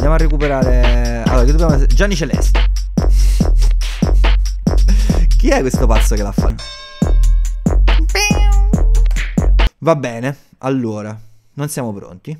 Andiamo a recuperare. Allora, che dobbiamo. Gianni Celeste. Chi è questo pazzo che l'ha fatto? Va bene, allora, non siamo pronti.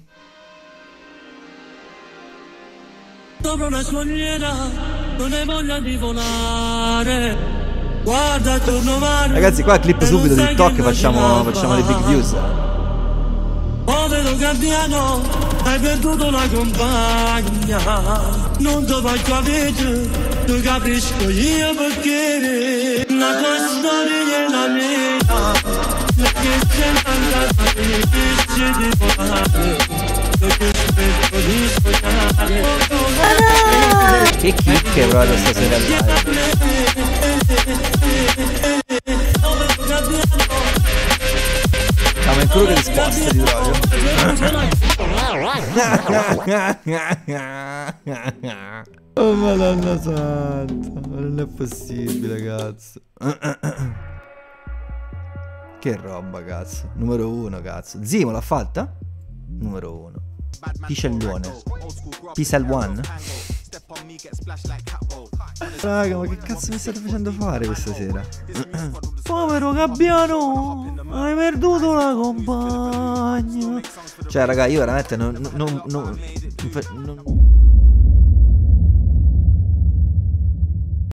Sopra una scogliera, non hai voglia di volare. Guarda attorno mare. Ragazzi, qua clip subito TikTok, facciamo le big views. Povero gabbiano, hai perduto la compagna. Non ti faccio avere, lo capisco io perché la tua storia è la mia. Perché c'è tanta difficile di volare. Perché aspetto di sognare. Che chicche proprio stasera live. Siamo in crude risposte di proprio. Oh madonna santa, non è possibile, cazzo. Che roba, cazzo. Numero 1, cazzo. Zimo l'ha fatta? Numero 1. Pisellone. Pisel One. Raga, ma che cazzo mi state facendo fare questa sera? Povero gabbiano, hai perduto la compagna. Cioè, raga, io veramente non